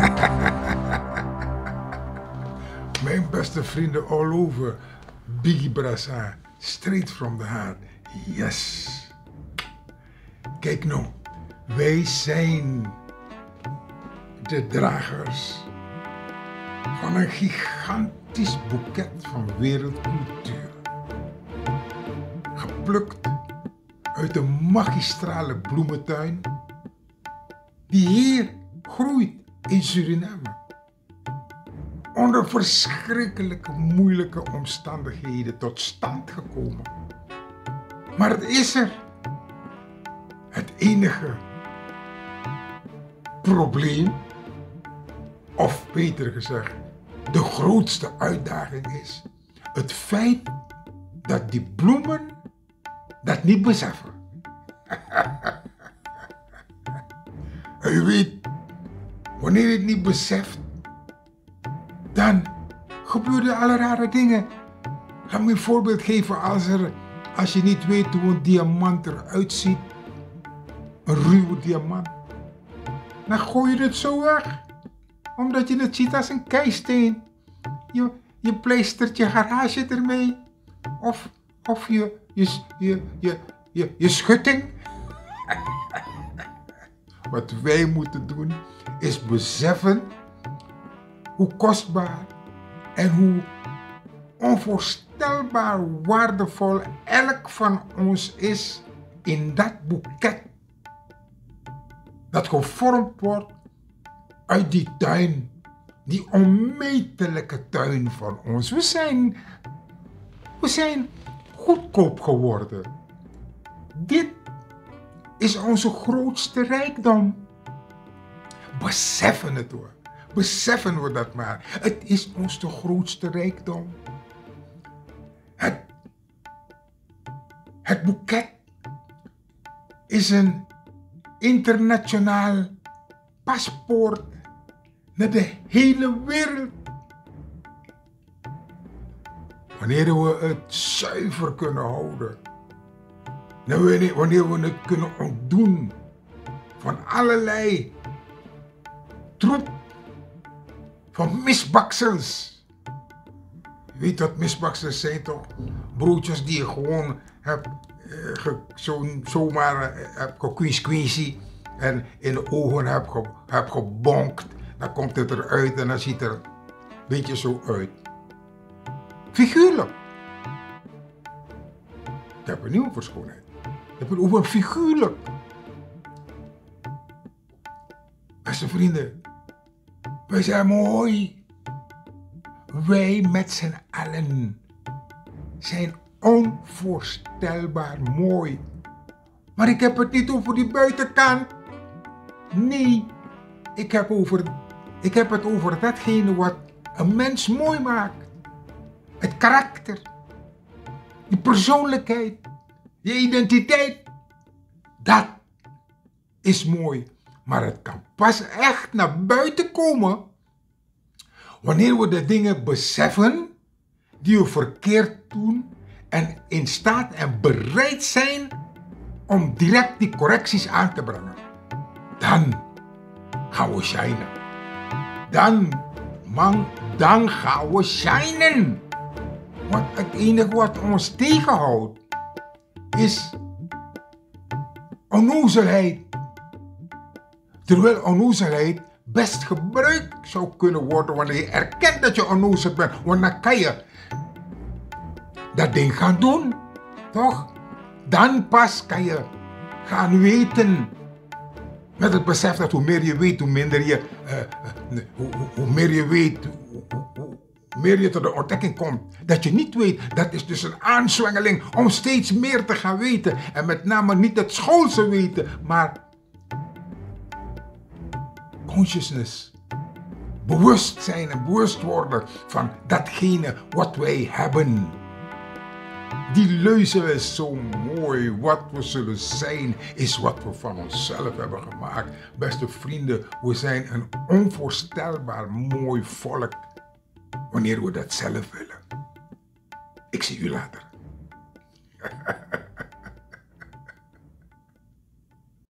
Mijn beste vrienden all over. Biggie Brassa, straight from the heart. Yes. Kijk nou, wij zijn de dragers van een gigantisch boeket van wereldcultuur. Geplukt uit een magistrale bloementuin die hier groeit in Suriname. Onder verschrikkelijke moeilijke omstandigheden tot stand gekomen. Maar het is er. Het enige probleem, of beter gezegd, de grootste uitdaging is het feit dat die bloemen dat niet beseffen. En u weet, wanneer je het niet beseft, dan gebeuren alle rare dingen. Laat me een voorbeeld geven als je niet weet hoe een diamant eruit ziet. Een ruwe diamant. Dan gooi je het zo weg. Omdat je het ziet als een keisteen. Je pleistert je garage ermee. Of je schutting. Wat wij moeten doen is beseffen hoe kostbaar en hoe onvoorstelbaar waardevol elk van ons is in dat boeket dat gevormd wordt uit die tuin, die onmetelijke tuin van ons. We zijn goedkoop geworden. Dit is onze grootste rijkdom. Beseffen het hoor. Beseffen we dat maar. Het is ons de grootste rijkdom. Het boeket is een internationaal paspoort naar de hele wereld. Wanneer we het zuiver kunnen houden. Wanneer we het kunnen ontdoen van allerlei troep, van misbaksels. Je weet wat misbaksels zijn toch? Broodjes die je gewoon hebt zomaar hebt gekwieskwiesie en in de ogen hebt gebonkt. Dan komt het eruit en dan ziet het er een beetje zo uit. Figuurlijk. Ik heb het niet over schoonheid. Ik heb het over figuurlijk. Beste vrienden, wij zijn mooi. Wij met z'n allen zijn onvoorstelbaar mooi. Maar ik heb het niet over die buitenkant. Nee, ik heb het over datgene wat een mens mooi maakt. Het karakter, die persoonlijkheid, je identiteit. Dat is mooi. Maar het kan pas echt naar buiten komen wanneer we de dingen beseffen die we verkeerd doen en in staat en bereid zijn om direct die correcties aan te brengen. Dan gaan we shinen. Dan gaan we shinen. Want het enige wat ons tegenhoudt is onnozelheid. Terwijl onnozelheid best gebruikt zou kunnen worden wanneer je erkent dat je onnozel bent. Want dan kan je dat ding gaan doen. Toch? Dan pas kan je gaan weten. Met het besef dat hoe meer je weet, hoe minder je... hoe meer je weet, hoe meer je tot de ontdekking komt. Dat je niet weet, dat is dus een aanzwengeling om steeds meer te gaan weten. En met name niet het schoolse weten, maar consciousness. Bewust zijn en bewust worden van datgene wat wij hebben. Die leuze is zo mooi. Wat we zullen zijn is wat we van onszelf hebben gemaakt. Beste vrienden, we zijn een onvoorstelbaar mooi volk. Wanneer we dat zelf willen. Ik zie u later.